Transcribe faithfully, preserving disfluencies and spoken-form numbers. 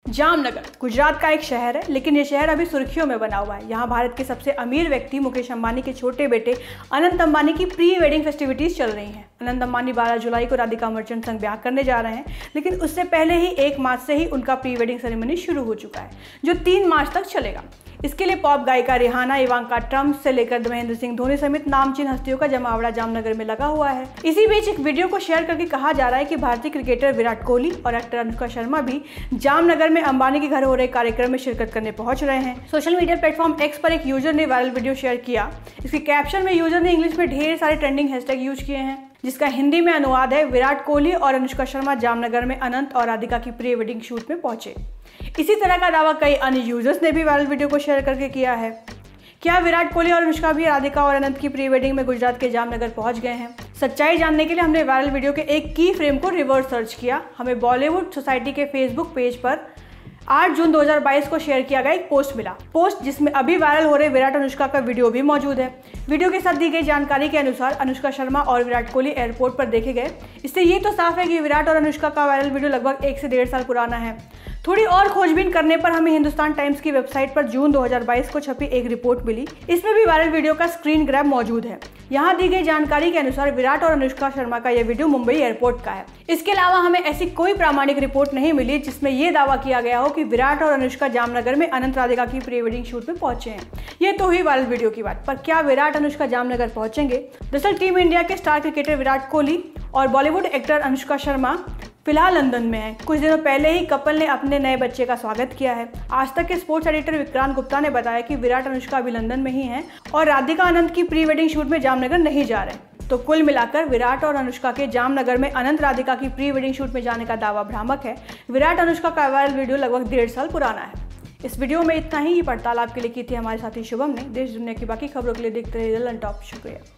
जामनगर गुजरात का एक शहर है, लेकिन ये शहर अभी सुर्खियों में बना हुआ है। यहाँ भारत के सबसे अमीर व्यक्ति मुकेश अंबानी के छोटे बेटे अनंत अंबानी की प्री वेडिंग फेस्टिविटीज चल रही हैं। अनंत अंबानी बारह जुलाई को राधिका मर्चेंट संग ब्याह करने जा रहे हैं, लेकिन उससे पहले ही एक मार्च से ही उनका प्री वेडिंग सेरेमनी शुरू हो चुका है, जो तीन मार्च तक चलेगा। इसके लिए पॉप गायिका रिहाना, इवांका ट्रम्प से लेकर महेंद्र सिंह धोनी समेत नामचीन हस्तियों का जमावड़ा जामनगर में लगा हुआ है। इसी बीच एक वीडियो को शेयर करके कहा जा रहा है कि भारतीय क्रिकेटर विराट कोहली और एक्टर अनुष्का शर्मा भी जामनगर में अंबानी के घर हो रहे कार्यक्रम में शिरकत करने पहुंच रहे हैं। सोशल मीडिया प्लेटफॉर्म एक्स पर एक यूजर ने वायरल वीडियो शेयर किया। इसके कैप्शन में यूजर ने इंग्लिश में ढेर सारे ट्रेंडिंग हैशटैग यूज किए हैं, जिसका हिंदी में अनुवाद है, विराट कोहली और अनुष्का शर्मा जामनगर में अनंत और राधिका की प्री वेडिंग शूट में पहुंचे। इसी तरह का दावा कई अन्य यूजर्स ने भी वायरल वीडियो को शेयर करके किया है। क्या विराट कोहली और अनुष्का भी राधिका और अनंत की प्री वेडिंग में गुजरात के जामनगर पहुंच गए हैं? सच्चाई जानने के लिए हमने वायरल वीडियो के एक की फ्रेम को रिवर्स सर्च किया। हमें बॉलीवुड सोसाइटी के फेसबुक पेज पर आठ जून दो हज़ार बाईस को शेयर किया गया एक पोस्ट मिला। पोस्ट जिसमें अभी वायरल हो रहे विराट अनुष्का का वीडियो भी मौजूद है। वीडियो के साथ दी गई जानकारी के अनुसार अनुष्का शर्मा और विराट कोहली एयरपोर्ट पर देखे गए। इससे ये तो साफ है कि विराट और अनुष्का का वायरल वीडियो लगभग एक से डेढ़ साल पुराना है। थोड़ी और खोजबीन करने पर हमें हिंदुस्तान टाइम्स की वेबसाइट पर जून दो हज़ार बाईस को छपी एक रिपोर्ट मिली। इसमें भी वायरल वीडियो का स्क्रीन ग्रैब मौजूद है। यहाँ दी गई जानकारी के अनुसार विराट और अनुष्का शर्मा का यह वीडियो मुंबई एयरपोर्ट का है। इसके अलावा हमें ऐसी कोई प्रामाणिक रिपोर्ट नहीं मिली जिसमें यह दावा किया गया हो कि विराट और अनुष्का जामनगर में अनंत राधिका की प्री वेडिंग शूट में पहुंचे हैं। ये तो हुई वायरल वीडियो की बात, पर क्या विराट अनुष्का जामनगर पहुंचेंगे? दरअसल टीम इंडिया के स्टार क्रिकेटर विराट कोहली और बॉलीवुड एक्टर अनुष्का शर्मा फिलहाल लंदन में है। कुछ दिनों पहले ही कपल ने अपने नए बच्चे का स्वागत किया है। आज तक के स्पोर्ट्स एडिटर विक्रांत गुप्ता ने बताया कि विराट अनुष्का अभी लंदन में ही हैं और राधिका अनंत की प्री वेडिंग शूट में जामनगर नहीं जा रहे। तो कुल मिलाकर विराट और अनुष्का के जामनगर में अनंत राधिका की प्री वेडिंग शूट में जाने का दावा भ्रामक है। विराट अनुष्का का वायरल वीडियो लगभग डेढ़ साल पुराना है। इस वीडियो में इतना ही। पड़ताल आपके लिए की थी हमारे साथी शुभम ने। देश दुनिया की बाकी खबरों के लिए देखते रहिए ललन टॉप। शुक्रिया।